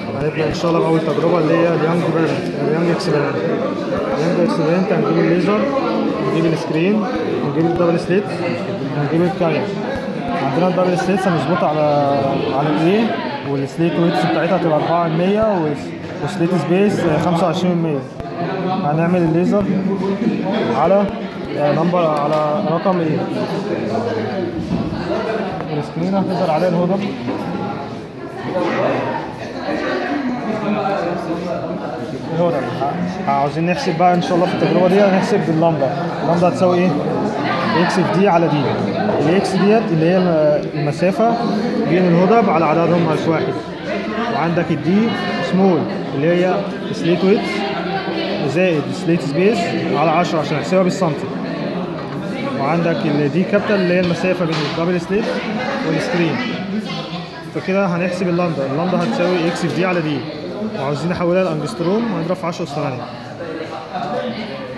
هنبدأ إن شاء الله بأول تجربة اللي هي اليانج اكسبيرمنت. هنجيب الليزر، نجيب السكرين، نجيب الدبل سليت، ونجيب الكاميرا. عندنا الدبل سليت هنظبطها على الايه، والسليت ويتس بتاعتها هتبقى 4%، وسليت سبيس 25%. هنعمل الليزر على على رقم ايه، والسكرين هتظهر عليها الهدف. الهدف عاوزين نحسب بقى ان شاء الله في التجربه دي، هنحسب باللمبه. اللمبه هتساوي ايه؟ اكس في دي على دي. الاكس ديت اللي هي المسافه بين الهدف على عددهم ناقص واحد. وعندك الدي سمول اللي هي سليت ويتس زائد سليت سبيس على 10 عشان نحسبها بالسنتي. وعندك الدي كابيتال اللي هي المسافه بين الدبل سليت والسكرين. فكده هنحسب اللمبه هتساوي اكس في دي على دي، وعاوزين نحولها لانجستروم، وهنضرب في 10 أس 8.